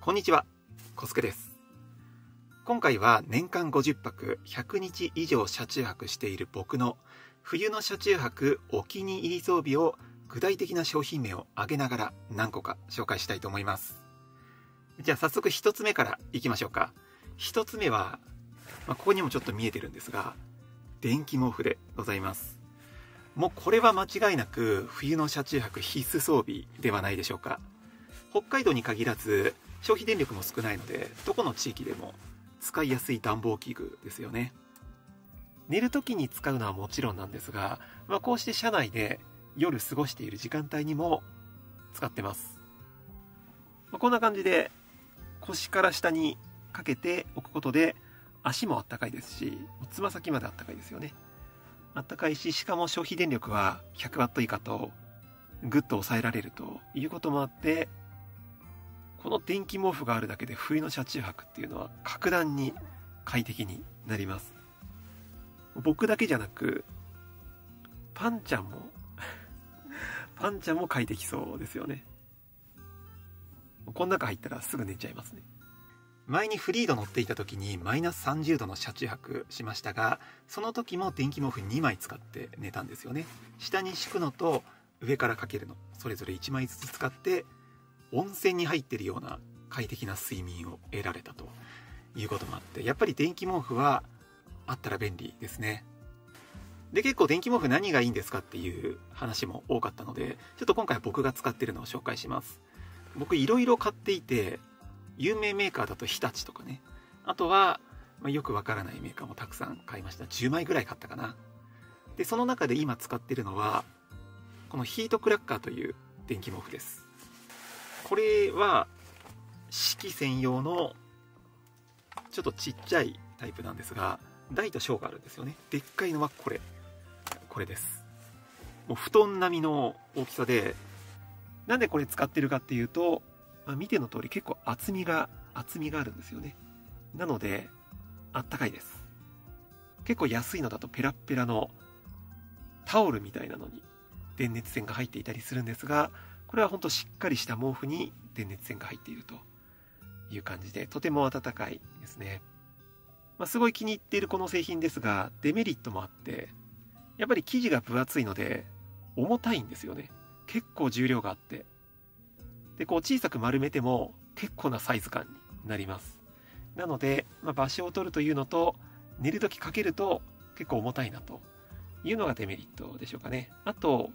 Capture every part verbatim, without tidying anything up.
こんにちは、コスケです。今回は年間ごじゅっぱくひゃくにち以上車中泊している僕の冬の車中泊お気に入り装備を具体的な商品名を挙げながら何個か紹介したいと思います。じゃあ早速ひとつめからいきましょうか。ひとつめは、まあ、ここにもちょっと見えてるんですが、電気毛布でございます。もうこれは間違いなく冬の車中泊必須装備ではないでしょうか。北海道に限らず消費電力も少ないので、どこの地域でも使いやすい暖房器具ですよね。寝る時に使うのはもちろんなんですが、まあ、こうして車内で夜過ごしている時間帯にも使ってます。まあ、こんな感じで腰から下にかけておくことで足もあったかいですし、つま先まであったかいですよね。あったかいし、しかも消費電力はひゃくワット以下とぐっと抑えられるということもあって、この電気毛布があるだけで冬の車中泊っていうのは格段に快適になります。僕だけじゃなくパンちゃんもパンちゃんも快適そうですよね。この中入ったらすぐ寝ちゃいますね。前にフリード乗っていた時にマイナスさんじゅうどの車中泊しましたが、その時も電気毛布にまい使って寝たんですよね。下に敷くのと上からかけるのそれぞれいちまいずつ使って温泉に入っているような快適な睡眠を得られたということもあって、やっぱり電気毛布はあったら便利ですね。で、結構電気毛布何がいいんですかっていう話も多かったので、ちょっと今回は僕が使っているのを紹介します。僕いろいろ買っていて、有名メーカーだと日立とかね、あとは、まあ、よくわからないメーカーもたくさん買いました。じゅうまいぐらい買ったかな。で、その中で今使っているのはこのヒートクラッカーという電気毛布です。これは式専用のちょっとちっちゃいタイプなんですが、大と小があるんですよね。でっかいのはこれこれです。もう布団並みの大きさで、なんでこれ使ってるかっていうと、まあ、見ての通り結構厚みが厚みがあるんですよね。なのであったかいです。結構安いのだとペラッペラのタオルみたいなのに電熱線が入っていたりするんですが、これは本当しっかりした毛布に電熱線が入っているという感じで、とても暖かいですね。まあ、すごい気に入っているこの製品ですが、デメリットもあって、やっぱり生地が分厚いので重たいんですよね。結構重量があって、でこう小さく丸めても結構なサイズ感になります。なので、まあ、場所を取るというのと、寝るときかけると結構重たいなというのがデメリットでしょうかね。あと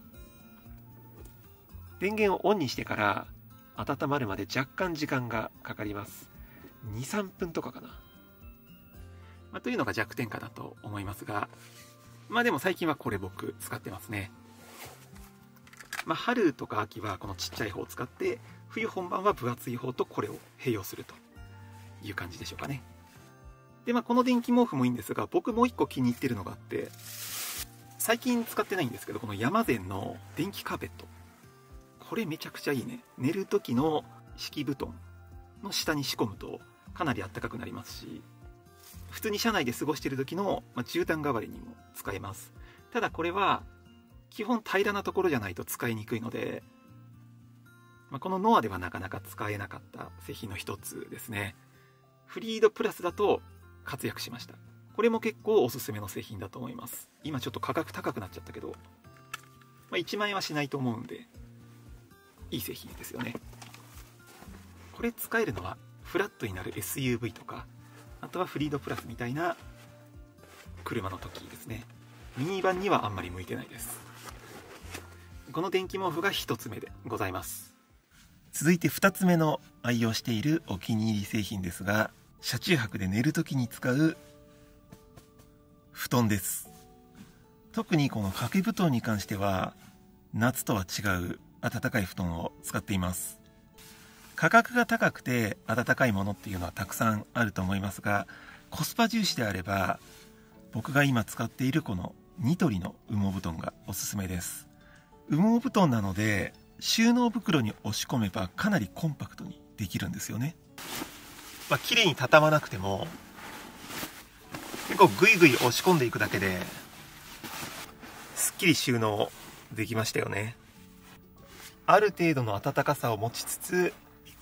電源をオンにしてから温まるまで若干時間がかかります。に、さんぷんとかかな、まあ、というのが弱点かなと思いますが、まあでも最近はこれ僕使ってますね。まあ、春とか秋はこのちっちゃい方を使って、冬本番は分厚い方とこれを併用するという感じでしょうかね。で、まあこの電気毛布もいいんですが、僕もう一個気に入ってるのがあって、最近使ってないんですけど、このヤマゼンの電気カーペット、これめちゃくちゃいいね。寝る時の敷布団の下に仕込むとかなり暖かくなりますし、普通に車内で過ごしている時の、まあ、絨毯代わりにも使えます。ただこれは基本平らなところじゃないと使いにくいので、まあ、このノアではなかなか使えなかった製品の一つですね。フリードプラスだと活躍しました。これも結構おすすめの製品だと思います。今ちょっと価格高くなっちゃったけど、まあ、いちまんえんはしないと思うんでいい製品ですよね。これ使えるのはフラットになる エスユーブイ とか、あとはフリードプラスみたいな車の時ですね。ミニバンにはあんまり向いてないです。この電気毛布がひとつめでございます。続いてふたつめの愛用しているお気に入り製品ですが、車中泊で寝る時に使う布団です。特にこの掛け布団に関しては夏とは違う暖かい布団を使っています。価格が高くて暖かいものっていうのはたくさんあると思いますが、コスパ重視であれば僕が今使っているこのニトリの羽毛布団がおすすめです。羽毛布団なので収納袋に押し込めばかなりコンパクトにできるんですよね。まあ、綺麗に畳まなくても結構グイグイ押し込んでいくだけですっきり収納できましたよね。ある程度の暖かさを持ちつつ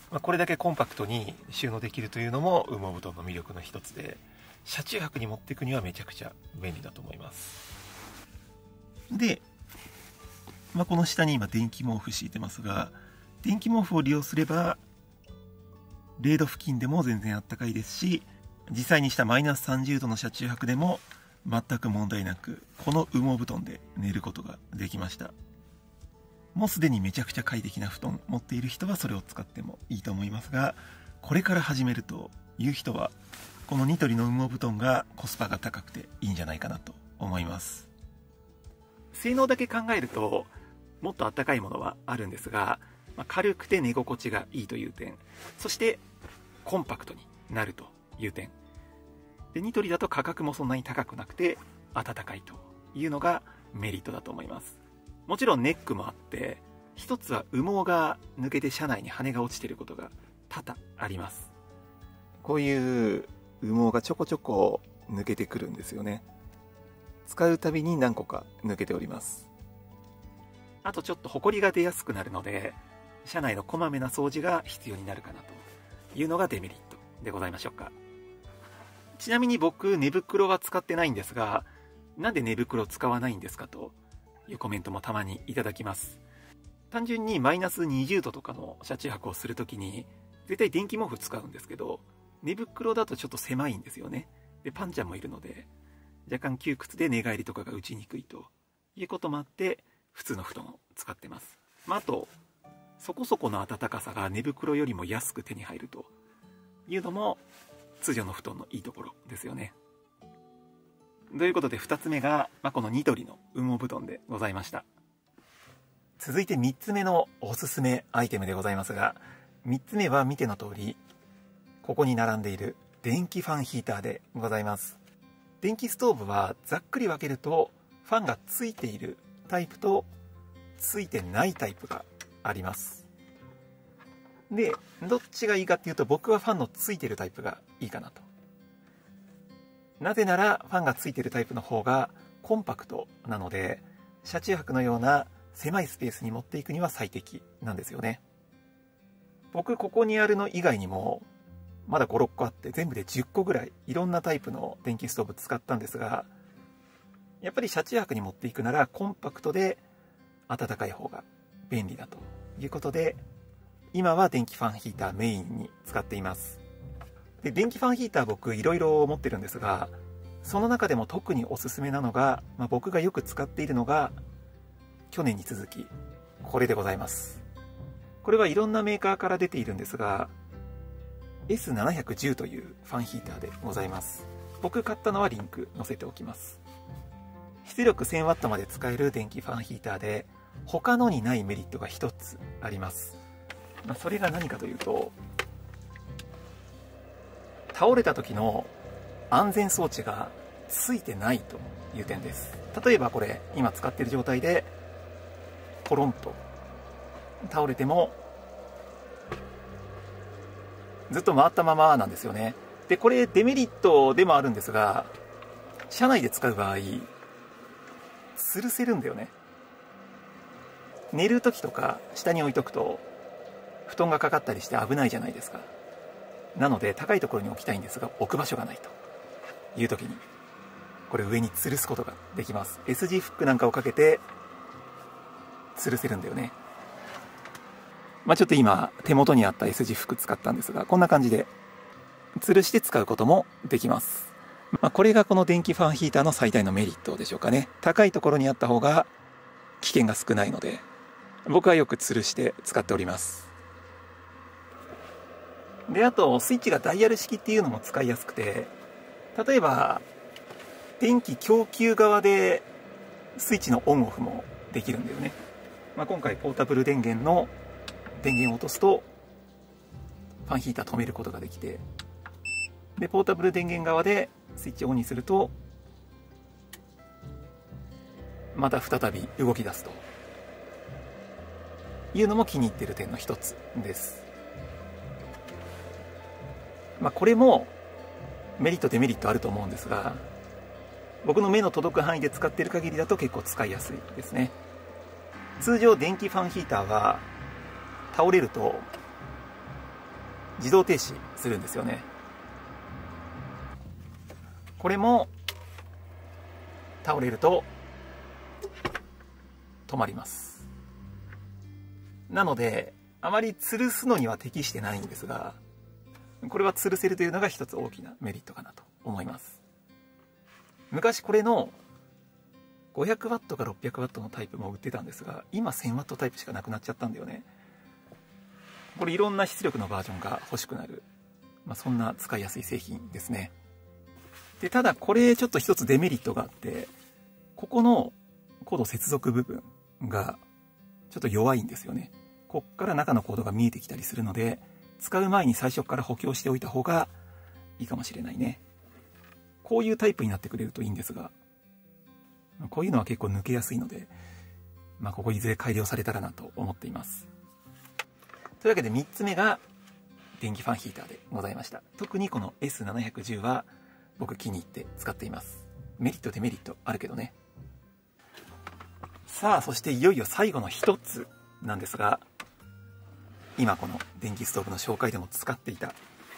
まあ、これだけコンパクトに収納できるというのも羽毛布団の魅力の一つで、車中泊に持っていくにはめちゃくちゃ便利だと思います。で、まあ、この下に今電気毛布敷いてますが、電気毛布を利用すればれいど付近でも全然あったかいですし、実際にしたマイナスさんじゅうどの車中泊でも全く問題なく、この羽毛布団で寝ることができました。もうすでにめちゃくちゃ快適な布団持っている人はそれを使ってもいいと思いますが、これから始めるという人はこのニトリの羽毛布団がコスパが高くていいんじゃないかなと思います。性能だけ考えるともっとあったかいものはあるんですが、まあ、軽くて寝心地がいいという点、そしてコンパクトになるという点で、ニトリだと価格もそんなに高くなくて暖かいというのがメリットだと思います。もちろんネックもあって、一つは羽毛が抜けて車内に羽が落ちていることが多々あります。こういう羽毛がちょこちょこ抜けてくるんですよね。使うたびに何個か抜けております。あとちょっとホコリが出やすくなるので、車内のこまめな掃除が必要になるかなというのがデメリットでございましょうか。ちなみに僕、寝袋は使ってないんですが、なんで寝袋使わないんですかというコメントもたまにいただきます。単純にマイナスにじゅうどとかの車中泊をするときに絶対電気毛布使うんですけど、寝袋だとちょっと狭いんですよね。でパンちゃんもいるので若干窮屈で寝返りとかが打ちにくいということもあって普通の布団を使ってます。まあ、あとそこそこの暖かさが寝袋よりも安く手に入るというのも通常の布団のいいところですよね。ということでふたつめが、まあ、このニトリの羽毛布団でございました。続いてみっつめのおすすめアイテムでございますが、みっつめは見ての通りここに並んでいる電気ファンヒーターでございます。電気ストーブはざっくり分けるとファンがついているタイプとついてないタイプがあります。でどっちがいいかっていうと、僕はファンのついてるタイプがいいかなと。なぜならファンがついてるタイプの方がコンパクトなので、車中泊のような狭いスペースに持っていくには最適なんですよね。僕ここにあるの以外にもまだごろっこあって、全部でじゅっこぐらいいろんなタイプの電気ストーブ使ったんですが、やっぱり車中泊に持っていくならコンパクトで暖かい方が便利だということで、今は電気ファンヒーターメインに使っています。で電気ファンヒーター僕いろいろ持ってるんですが、その中でも特におすすめなのが、まあ、僕がよく使っているのが去年に続きこれでございます。これはいろんなメーカーから出ているんですが エスななひゃくじゅう というファンヒーターでございます。僕買ったのはリンク載せておきます。出力 せんワット まで使える電気ファンヒーターで、他のにないメリットがひとつあります。まあ、それが何かというと、倒れた時の安全装置がついてないという点です。例えばこれ今使っている状態でコロンと倒れてもずっと回ったままなんですよね。でこれデメリットでもあるんですが、車内で使う場合吊るせるんだよね。寝る時とか下に置いとくと布団がかかったりして危ないじゃないですか。なので高いところに置きたいんですが、置く場所がないという時にこれ上に吊るすことができます。 エス 字フックなんかをかけて吊るせるんだよね。まあちょっと今手元にあった エス 字フック使ったんですが、こんな感じで吊るして使うこともできます。まあ、これがこの電気ファンヒーターの最大のメリットでしょうかね。高いところにあった方が危険が少ないので、僕はよく吊るして使っております。であとスイッチがダイヤル式っていうのも使いやすくて、例えば電気供給側でスイッチのオンオフもできるんだよね。まあ、今回ポータブル電源の電源を落とすとファンヒーター止めることができて、でポータブル電源側でスイッチをオンにするとまた再び動き出すというのも気に入っている点の一つです。まあこれもメリットデメリットあると思うんですが、僕の目の届く範囲で使っている限りだと結構使いやすいですね。通常電気ファンヒーターは倒れると自動停止するんですよね。これも倒れると止まります。なのであまり吊るすのには適してないんですが、これは吊るせるというのが一つ大きなメリットかなと思います。昔これのごひゃくワットかろっぴゃくワットのタイプも売ってたんですが、今せんワットタイプしかなくなっちゃったんだよね。これいろんな出力のバージョンが欲しくなる、まあ、そんな使いやすい製品ですね。でただこれちょっと一つデメリットがあって、ここのコード接続部分がちょっと弱いんですよね。こっから中のコードが見えてきたりするので、使う前に最初から補強しておいた方がいいかもしれないね。こういうタイプになってくれるといいんですが、こういうのは結構抜けやすいので、まあ、ここいずれ改良されたらなと思っています。というわけでみっつめが電気ファンヒーターでございました。特にこの エスななひゃくじゅう は僕気に入って使っています。メリットデメリットあるけどね。さあそしていよいよ最後の一つなんですが、今この電気ストーブの紹介でも使っていた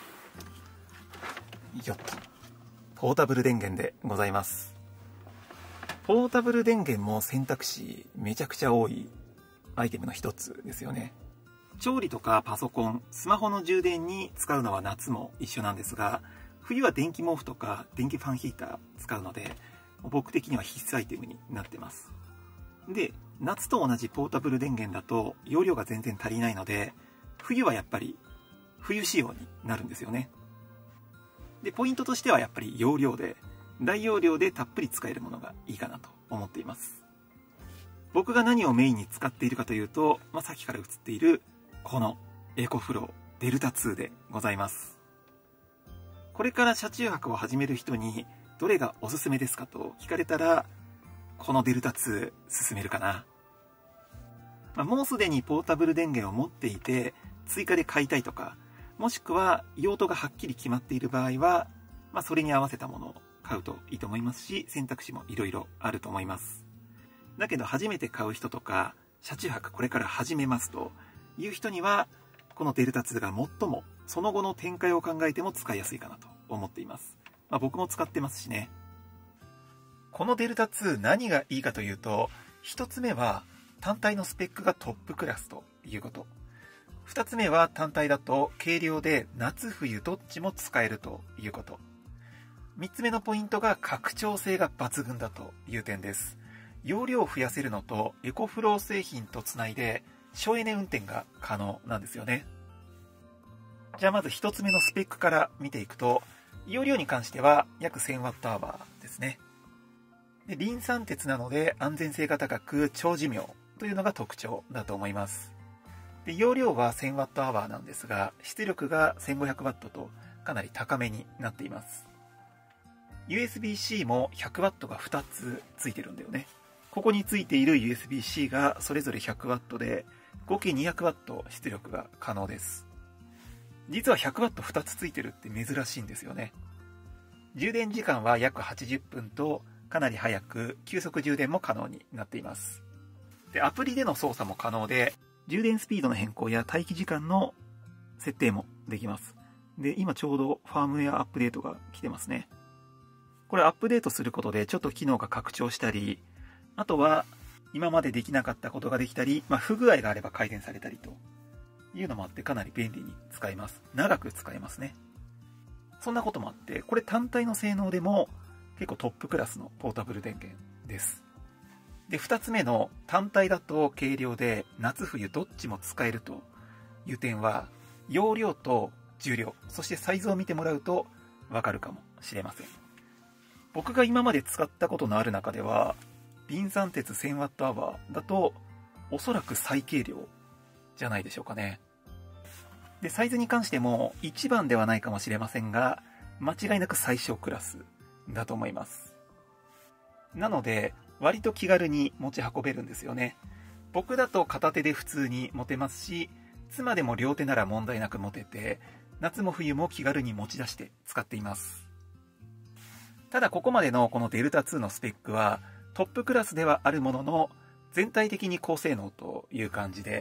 よっとポータブル電源でございます。ポータブル電源も選択肢めちゃくちゃ多いアイテムの一つですよね。調理とかパソコン、スマホの充電に使うのは夏も一緒なんですが、冬は電気毛布とか電気ファンヒーター使うので、僕的には必須アイテムになってます。で、夏と同じポータブル電源だと容量が全然足りないので、冬はやっぱり冬仕様になるんですよね。で、ポイントとしてはやっぱり容量で、大容量でたっぷり使えるものがいいかなと思っています。僕が何をメインに使っているかというと、まあ、さっきから映っているこのエコフローデルタツーでございます。これから車中泊を始める人にどれがおすすめですかと聞かれたら、このデルタツー勧めるかな。まあ、もうすでにポータブル電源を持っていて追加で買いたいとか、もしくは用途がはっきり決まっている場合は、まあ、それに合わせたものを買うといいと思いますし、選択肢もいろいろあると思います。だけど初めて買う人とか、車中泊これから始めますという人には、このデルタツーが最もその後の展開を考えても使いやすいかなと思っています。まあ、僕も使ってますしね。このデルタツー何がいいかというと、一つ目は単体のスペックがトップクラスということ。二つ目は単体だと軽量で夏冬どっちも使えるということ。三つ目のポイントが拡張性が抜群だという点です。容量を増やせるのとエコフロー製品とつないで省エネ運転が可能なんですよね。じゃあまず一つ目のスペックから見ていくと、容量に関しては約 せんワットアワーですね。で、リン酸鉄なので安全性が高く長寿命というのが特徴だと思います。で、容量は せんワットアワーなんですが、出力が せんごひゃくワットとかなり高めになっています。ユーエスビー-C も ひゃくワットがふたつついてるんだよね。ここについている ユーエスビー-C がそれぞれ ひゃくワットで、合計 にひゃくワット出力が可能です。実は ひゃくワットふたつついてるって珍しいんですよね。充電時間は約はちじゅっぷんとかなり早く急速充電も可能になっています。で、アプリでの操作も可能で、充電スピードの変更や待機時間の設定もできます。で、今ちょうどファームウェアアップデートが来てますね。これアップデートすることでちょっと機能が拡張したり、あとは今までできなかったことができたり、まあ、不具合があれば改善されたりというのもあってかなり便利に使えます。長く使えますね。そんなこともあって、これ単体の性能でも結構トップクラスのポータブル電源です。で、二つ目の単体だと軽量で夏冬どっちも使えるという点は、容量と重量、そしてサイズを見てもらうとわかるかもしれません。僕が今まで使ったことのある中では、リン酸鉄 せんワットアワーだとおそらく最軽量じゃないでしょうかね。で、サイズに関しても一番ではないかもしれませんが、間違いなく最小クラスだと思います。なので割と気軽に持ち運べるんですよね。僕だと片手で普通に持てますし、妻でも両手なら問題なく持てて、夏も冬も気軽に持ち出して使っています。ただここまでのこのデルタツーのスペックはトップクラスではあるものの、全体的に高性能という感じで、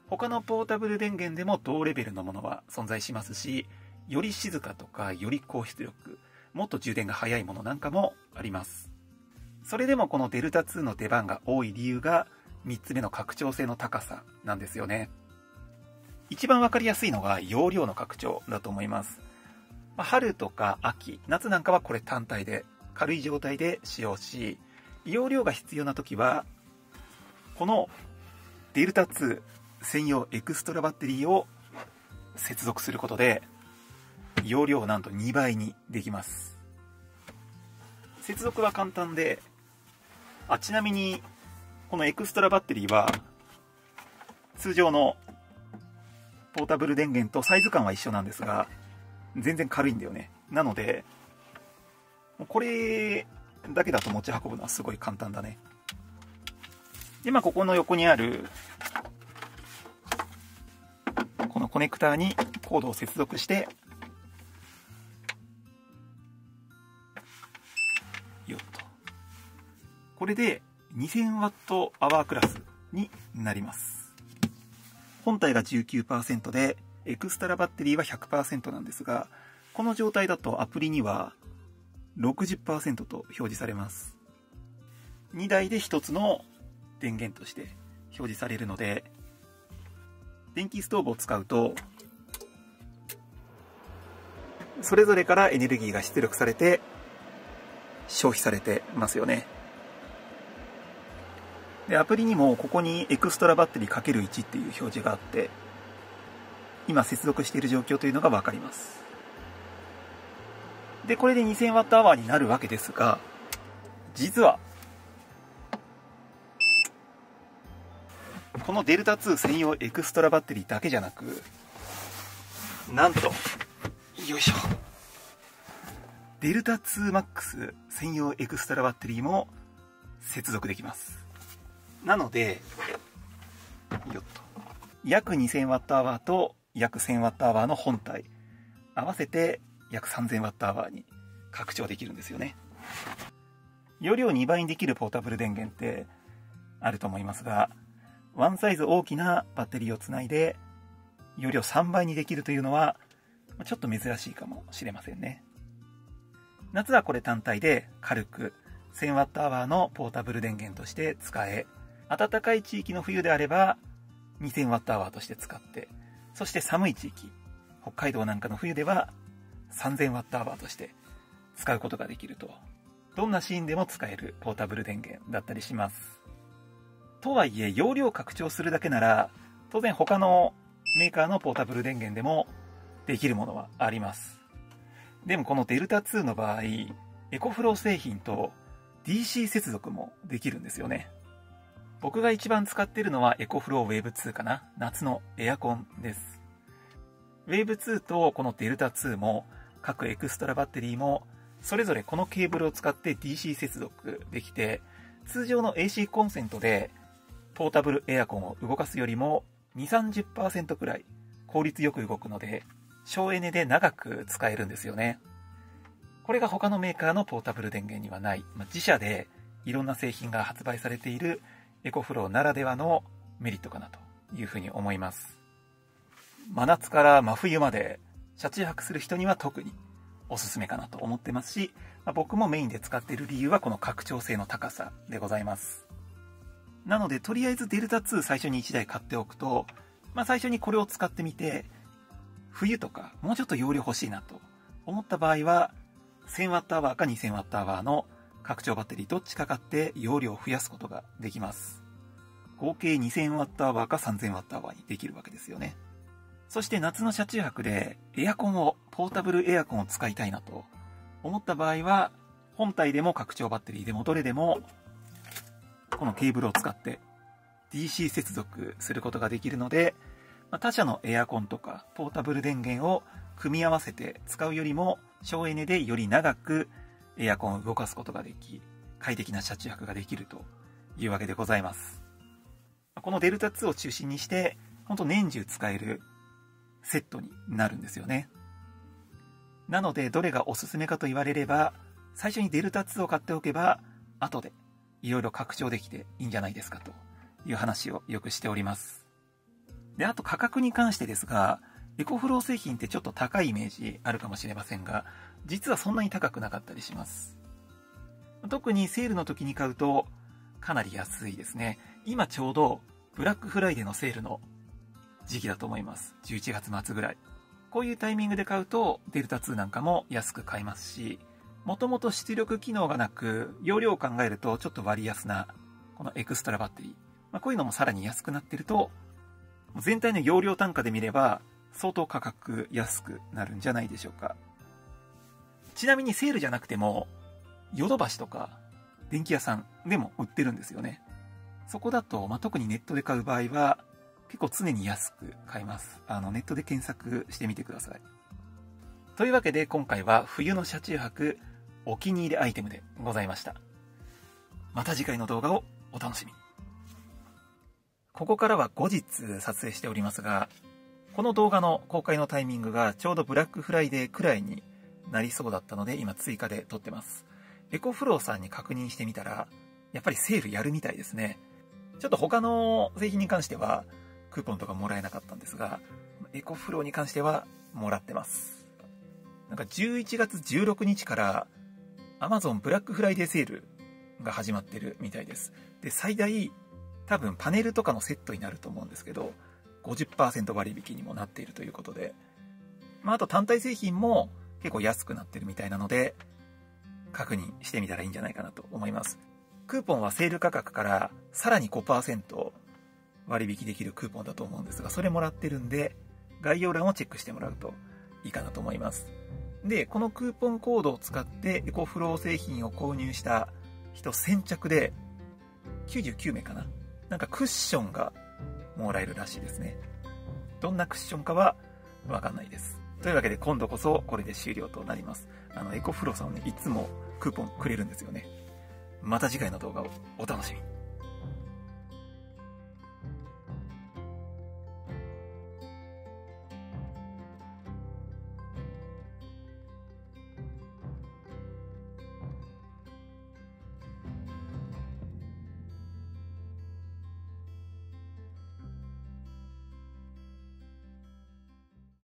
他のポータブル電源でも同レベルのものは存在しますし、より静かとかより高出力、もっと充電が早いものなんかもあります。それでもこのデルタツーの出番が多い理由がみっつめの拡張性の高さなんですよね。一番わかりやすいのが容量の拡張だと思います。春とか秋、夏なんかはこれ単体で軽い状態で使用し、容量が必要な時はこのデルタツー専用エクストラバッテリーを接続することで容量をなんとにばいにできます。接続は簡単で、あちなみにこのエクストラバッテリーは通常のポータブル電源とサイズ感は一緒なんですが、全然軽いんだよね。なのでこれだけだと持ち運ぶのはすごい簡単だね。で、まあここの横にあるこのコネクターにコードを接続してよっと、これで にせんワットアワー クラスになります。本体が じゅうきゅうパーセント でエクストラバッテリーは ひゃくパーセント なんですが、この状態だとアプリには ろくじゅっパーセント と表示されます。にだいでひとつの電源として表示されるので、電気ストーブを使うとそれぞれからエネルギーが出力されて消費されてますよね。で、アプリにもここにエクストラバッテリー かけるいち っていう表示があって、今接続している状況というのが分かります。で、これで にせんワットアワー になるわけですが、実はこのデルタツー専用エクストラバッテリーだけじゃなく、なんとよいしょ、デルタツーマックス専用エクストラバッテリーも接続できます。なのでよっと、約 にせんワットアワー と約 せんワットアワー の本体合わせて約 さんぜんワットアワー に拡張できるんですよね。容量にばいにできるポータブル電源ってあると思いますが、ワンサイズ大きなバッテリーをつないで容量さんばいにできるというのはちょっと珍しいかもしれませんね。夏はこれ単体で軽く せんワットアワー のポータブル電源として使え、暖かい地域の冬であれば にせんワットアワー として使って、そして寒い地域、北海道なんかの冬では さんぜんワットアワー として使うことができると、どんなシーンでも使えるポータブル電源だったりします。とはいえ容量を拡張するだけなら当然他のメーカーのポータブル電源でもできるものはあります。でもこのデルタツーの場合、エコフロー製品と ディーシー 接続もできるんですよね。僕が一番使っているのはエコフロー ウェーブツー かな。夏のエアコンです。ウェーブツー とこのデルタツーも各エクストラバッテリーもそれぞれこのケーブルを使って ディーシー 接続できて、通常の エーシー コンセントでポータブルエアコンを動かすよりも にじゅう、さんじゅっパーセント くらい効率よく動くので、省エネで長く使えるんですよね。これが他のメーカーのポータブル電源にはない、まあ、自社でいろんな製品が発売されているエコフローならではのメリットかなというふうに思います。真夏から真冬まで車中泊する人には特におすすめかなと思ってますし、まあ、僕もメインで使っている理由はこの拡張性の高さでございます。なのでとりあえずデルタツー最初にいちだい買っておくと、まあ、最初にこれを使ってみて冬とかもうちょっと容量欲しいなと思った場合は せんワットアワー か にせんワットアワー の拡張バッテリーどっちか買って容量を増やすことができます。合計 にせんワットアワー か さんぜんワットアワー にできるわけですよね。そして夏の車中泊でエアコンをポータブルエアコンを使いたいなと思った場合は、本体でも拡張バッテリーでもどれでもこのケーブルを使って ディーシー 接続することができるので、他社のエアコンとかポータブル電源を組み合わせて使うよりも省エネでより長くエアコンを動かすことができ、快適な車中泊ができるというわけでございます。このデルタツーを中心にして本当年中使えるセットになるんですよね。なのでどれがおすすめかと言われれば、最初にデルタツーを買っておけば後でいろいろ拡張できていいんじゃないですかという話をよくしております。 で、あと価格に関してですが、エコフロー製品ってちょっと高いイメージあるかもしれませんが、実はそんなに高くなかったりします。特にセールの時に買うとかなり安いですね。今ちょうどブラックフライデーのセールの時期だと思います。じゅういちがつ末ぐらい。こういうタイミングで買うとデルタツーなんかも安く買えますし、もともと出力機能がなく容量を考えるとちょっと割安なこのエクストラバッテリー、まあ、こういうのもさらに安くなってると、全体の容量単価で見れば相当価格安くなるんじゃないでしょうか。ちなみにセールじゃなくてもヨドバシとか電気屋さんでも売ってるんですよね。そこだと、まあ、特にネットで買う場合は結構常に安く買えます。あのネットで検索してみてください。というわけで今回は冬の車中泊お気に入りアイテムでございました。また次回の動画をお楽しみに。ここからは後日撮影しておりますが、この動画の公開のタイミングがちょうどブラックフライデーくらいになりそうだったので今追加で撮ってます。エコフローさんに確認してみたらやっぱりセールやるみたいですね。ちょっと他の製品に関してはクーポンとかもらえなかったんですが、エコフローに関してはもらってます。なんかじゅういちがつじゅうろくにちから Amazon ブラックフライデーセールが始まってるみたいです。で、最大多分パネルとかのセットになると思うんですけど ごじゅっパーセント 割引にもなっているということで、まあ、あと単体製品も結構安くなってるみたいなので確認してみたらいいんじゃないかなと思います。クーポンはセール価格からさらに ごパーセント 割引できるクーポンだと思うんですが、それもらってるんで概要欄をチェックしてもらうといいかなと思います。で、このクーポンコードを使ってエコフロー製品を購入した人先着できゅうじゅうきゅうめいかな、なんかクッションがもらえるらしいですね。どんなクッションかはわかんないです。というわけで今度こそこれで終了となります。あのエコフローさんはね、いつもクーポンくれるんですよね。また次回の動画をお楽しみに。